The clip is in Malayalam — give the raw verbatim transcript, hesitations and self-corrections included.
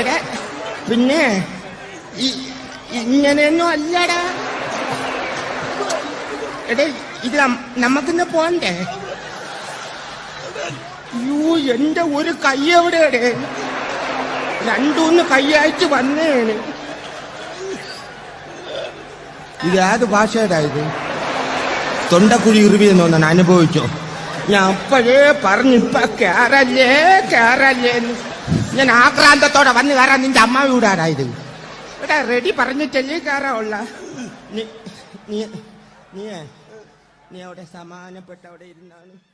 എടാ പിന്നെ ഇങ്ങനെയൊന്നും അല്ലടാ. എടേ ഇത് നമുക്കിന്ന് പോണ്ടേ? യൂ എന്റെ ഒരു കൈ എവിടെയടേ? രണ്ടൂന്ന് കൈയായിട്ട് വന്നേന്. ഇത് ഏത് ഭാഷയുടെ ഇത്? തൊണ്ടക്കുഴി ഇറിവിയെന്ന് തോന്നാൻ അനുഭവിച്ചോ? ഞാൻ അപ്പോഴേ പറഞ്ഞിപ്പ കേറല്ലേ കേറല്ലേ. ഞാൻ ആക്രാന്തത്തോടെ വന്ന് കയറാൻ നിന്റെ അമ്മ വീടാടായത്. എടാ റെഡി പറഞ്ഞിട്ടല്ലേ കയറാവുള്ള. നീ നീ നീ നീ അവിടെ സമാനപ്പെട്ട അവിടെ ഇരുന്നാണ്.